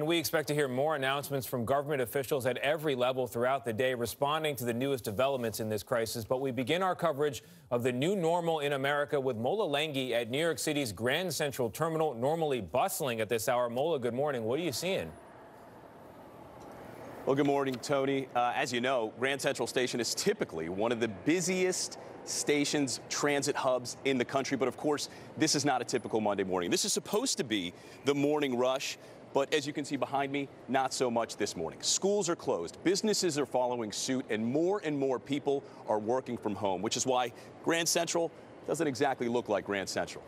we expect to hear more announcements from government officials at every level throughout the day responding to the newest developments in this crisis. But we begin our coverage of the new normal in America with Mola Lenghi at New York City's Grand Central Terminal, normally bustling at this hour. Mola, good morning. What are you seeing? Well, good morning, Tony. As you know, Grand Central Station is typically one of the busiest stations, transit hubs in the country. But of course, this is not a typical Monday morning. This is supposed to be the morning rush. But as you can see behind me, not so much this morning. Schools are closed, businesses are following suit, and more people are working from home, which is why Grand Central doesn't exactly look like Grand Central.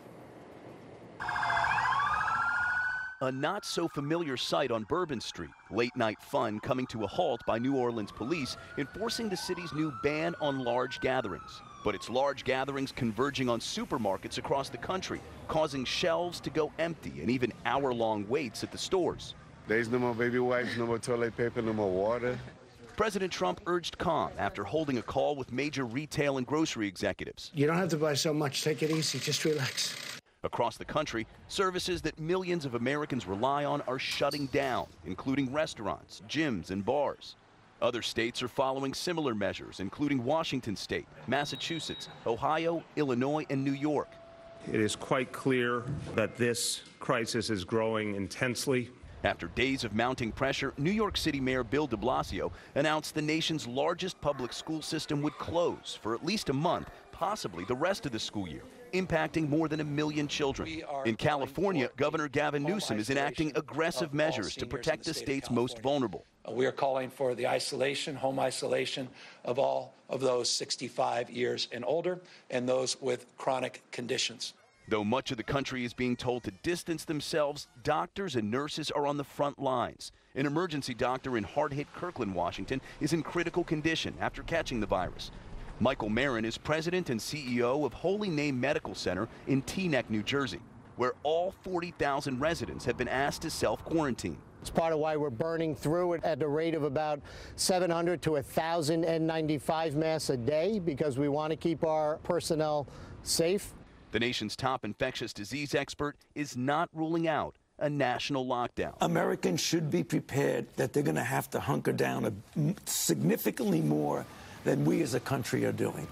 A not-so-familiar sight on Bourbon Street. Late-night fun coming to a halt by New Orleans police enforcing the city's new ban on large gatherings. But it's large gatherings converging on supermarkets across the country, causing shelves to go empty and even hour-long waits at the stores. There's no more baby wipes, no more toilet paper, no more water. President Trump urged calm after holding a call with major retail and grocery executives. You don't have to buy so much. Take it easy. Just relax. Across the country, services that millions of Americans rely on are shutting down, including restaurants, gyms, and bars. Other states are following similar measures, including Washington State, Massachusetts, Ohio, Illinois, and New York. It is quite clear that this crisis is growing intensely. After days of mounting pressure, New York City Mayor Bill de Blasio announced the nation's largest public school system would close for at least a month, possibly the rest of the school year, impacting more than 1 million children. In California, Governor Gavin Newsom is enacting aggressive measures to protect the state's most vulnerable. We are calling for the isolation, home isolation of all of those 65 years and older and those with chronic conditions. Though much of the country is being told to distance themselves, doctors and nurses are on the front lines. An emergency doctor in hard-hit Kirkland, Washington, is in critical condition after catching the virus. Mike Maron is president and CEO of Holy Name Medical Center in Teaneck, New Jersey, where all 40,000 residents have been asked to self-quarantine. It's part of why we're burning through it at the rate of about 700 to 1,000 N95 masks a day because we want to keep our personnel safe. The nation's top infectious disease expert is not ruling out a national lockdown. Americans should be prepared that they're going to have to hunker down significantly more than we as a country are doing.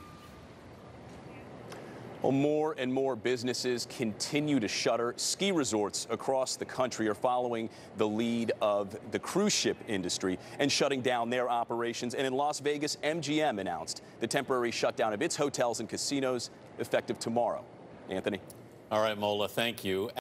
Well, more and more businesses continue to shutter. Ski resorts across the country are following the lead of the cruise ship industry and shutting down their operations. And in Las Vegas, MGM announced the temporary shutdown of its hotels and casinos effective tomorrow. Anthony. All right, Mola, thank you.